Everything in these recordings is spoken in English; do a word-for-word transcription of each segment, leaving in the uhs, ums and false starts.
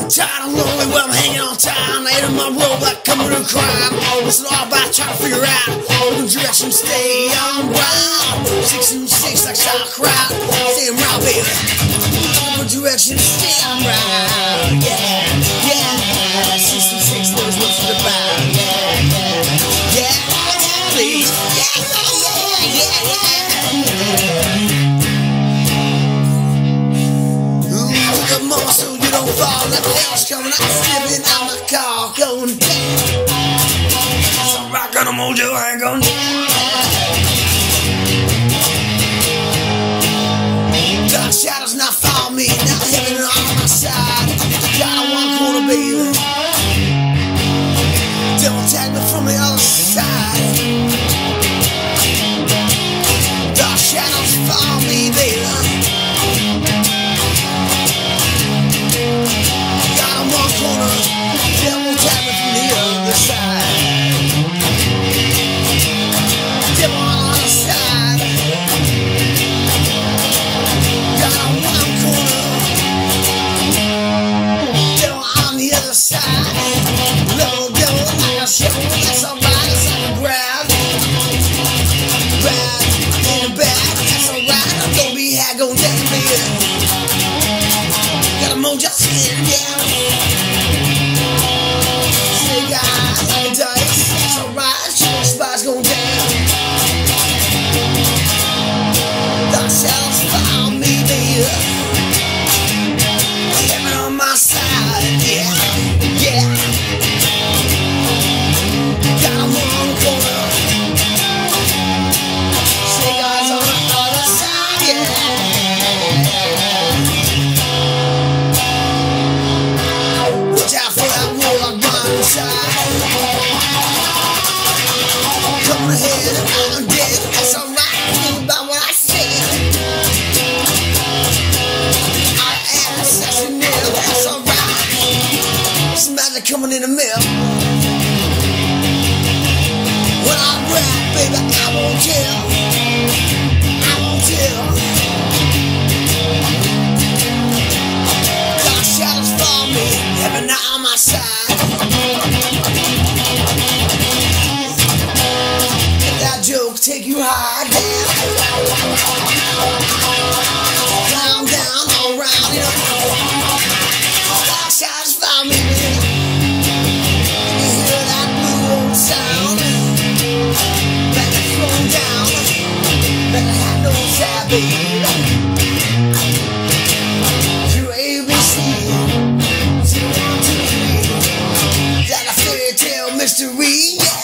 Tired and lonely, well I'm hanging on time. Laid in my road like coming to crime. What's it all about? Trying to figure out what direction stay on round. Six and six like shock crowd. Stay around, baby. What direction stay on round? Yeah, yeah. Six and six knows what it's about. Yeah, yeah, yeah. Please, yeah, yeah, yeah, yeah. Ooh, come on, so you don't fall. Like hell's coming out, slipping out my car, going down. Some rock on a mojo, I ain't going down. Dark shadows not follow me, now heaven on my side. Got a one corner, baby. Don't tag me from the other side. Dark shadows follow me, baby. Go down, baby. Got a mojo skin, yeah. Snake eyes like a dice. That's alright, shooting spots going down. Dark shadows follow me, baby. Heaven on my side, yeah, yeah. Got a one corner. Snake eyes on the other side, yeah. Come ahead, I'm dead. That's alright. Think about what I said. I am assassinated. That's alright. Some magic coming in the mail. When I rap, baby, I won't tell. I won't tell. Dark shadows follow me. Heaven not on my side. Take you high down, down, down, all around, you know. Dark shadows follow me, baby. You hear that blue old sound? Let it flow down. Let it have no sound, baby. Through A B C, zero, one, two, three. Like a fairy tale mystery, yeah.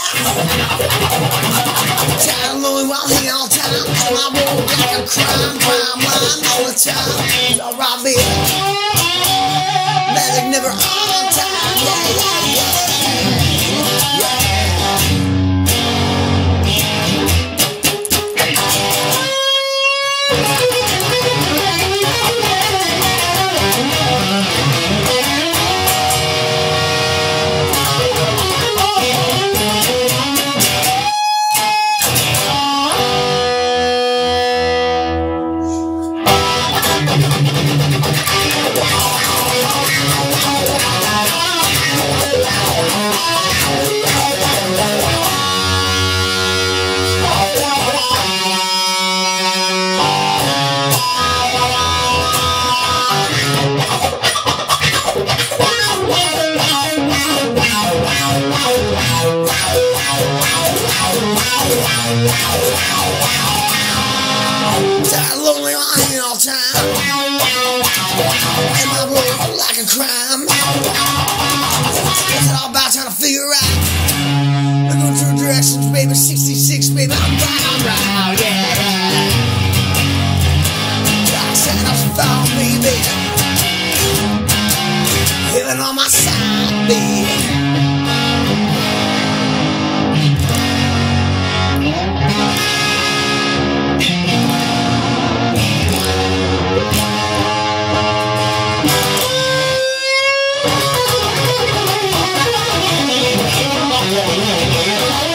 Tired and lonely while hanging all the time. On my road like a crime, crime line all the time. Alright, baby. Magic never on time. Yeah, yeah, yeah. Tired and lonely, I'm hanging all the time. And my road like a crime. What's it all about? Trying to figure out. We're going two directions, baby. sixty-six, baby. I'm right, I'm right, yeah. Dark shadows follow me, baby. Heaven on my side, baby. Yeah.